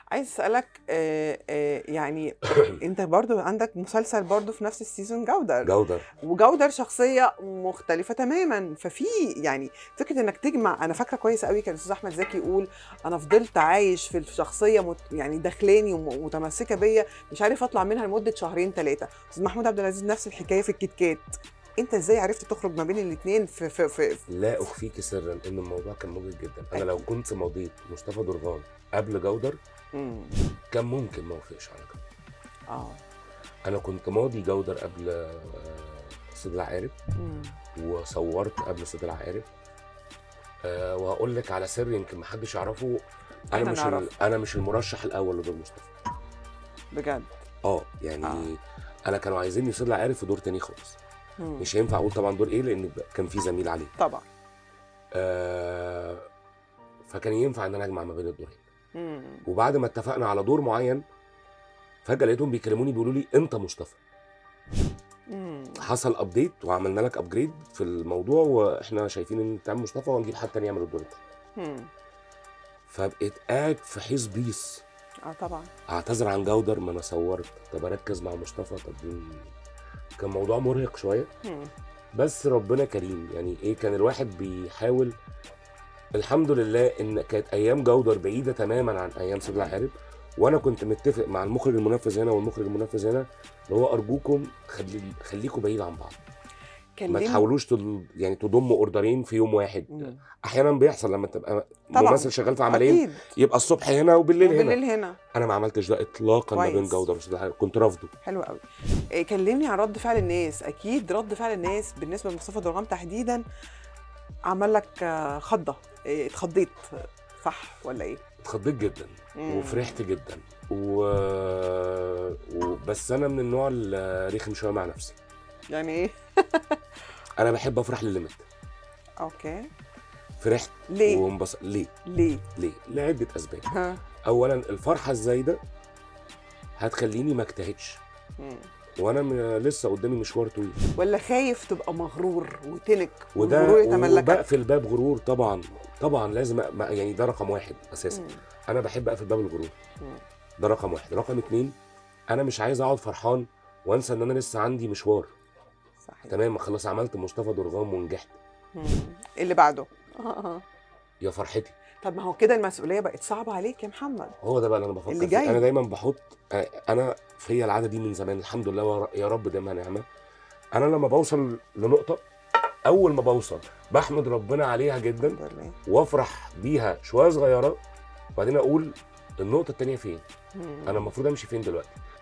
عايز اسالك يعني انت برضو عندك مسلسل برضو في نفس السيزون جودر، جودر. وجودر شخصيه مختلفه تماما، ففي يعني فكره انك تجمع. انا فاكره كويس قوي كان الاستاذ احمد زكي يقول انا فضلت عايش في الشخصيه يعني داخلاني ومتمسكه بيا، مش عارف اطلع منها لمده شهرين ثلاثه. استاذ محمود عبد العزيز نفس الحكايه في الكيت كات. انت ازاي عرفت تخرج ما بين الاثنين في لا اخفيك سرا ان الموضوع كان مجهد جدا. انا لو أكيد. كنت مضيت مصطفى درغام قبل جودر امم كان ممكن ما اوافقش على كده. اه انا كنت ماضي جودر قبل سيد العقارب، امم وصورت قبل سيد العقارب. وهقول لك على سر يمكن محدش يعرفه. انا احنا مش نعرف انا مش المرشح الاول لدور مصطفى. بجد. يعني اه انا كانوا عايزيني سيد العقارب في دور تاني خالص. مم. مش هينفع اقول طبعا دور ايه لان كان في زميل عليه. طبعا. آه فكان ينفع ان انا اجمع ما بين الدورين. مم. وبعد ما اتفقنا على دور معين فجاه لقيتهم بيكلموني بيقولوا لي انت مصطفى. مم. حصل ابديت وعملنا لك ابجريد في الموضوع واحنا شايفين ان انت مصطفى وهنجيب حد تاني يعمل الدور ده. مم. فبقيت قاعد في حيز بيس. اه طبعا. اعتذر عن جودر، ما انا صورت، طب اركز مع مصطفى، كان موضوع مرهق شويه. مم. بس ربنا كريم، يعني ايه، كان الواحد بيحاول. الحمد لله ان كانت ايام جودر بعيده تماما عن ايام سيد العقارب، وانا كنت متفق مع المخرج المنفذ هنا والمخرج المنفذ هنا اللي هو ارجوكم خليكم بعيد عن بعض. ما كلمني. تحاولوش يعني تضموا اوردرين في يوم واحد. مم. احيانا بيحصل لما تبقى طبعا ممثل شغال في عملين اكيد. يبقى الصبح هنا وبالليل هنا. وبالليل هنا. انا ما عملتش ده اطلاقا ما بين كويس. جوده وسيد العقارب، كنت رافضه. حلو قوي. كلمني عن رد فعل الناس. اكيد رد فعل الناس بالنسبه لمصطفى درغام تحديدا عمل لك خضه. اتخضيت صح ولا ايه؟ اتخضيت جدا مم. وفرحت جدا بس انا من النوع الرخم شويه مع نفسي. يعني ايه؟ انا بحب افرح لليميت. اوكي. فرحت ليه؟ وانبسطت. ليه؟ لعده اسباب. ها. اولا الفرحه الزايده هتخليني ما اجتهدش، مم. وانا لسه قدامي مشوار طويل. ولا خايف تبقى مغرور وتنك وده والغرور يتملكك؟ وبقفل باب غرور طبعا. طبعا لازم يعني ده رقم واحد اساسا. مم. انا بحب اقفل باب الغرور. مم. ده رقم واحد. رقم اتنين، انا مش عايز اقعد فرحان وانسى ان انا لسه عندي مشوار. صحيح. تمام، خلاص عملت مصطفى درغام ونجحت. مم. اللي بعده. يا فرحتي. طب ما هو كده المسؤوليه بقت صعبه عليك يا محمد. هو ده بقى اللي انا بفكر اللي فيه. جاي. انا دايما بحط، انا فيا العاده دي من زمان الحمد لله، يا رب دايما نعمه. انا لما بوصل لنقطه، اول ما بوصل بحمد ربنا عليها جدا الحمد لله. وافرح بيها شويه صغيره، وبعدين اقول النقطه الثانيه فين. انا المفروض امشي فين دلوقتي.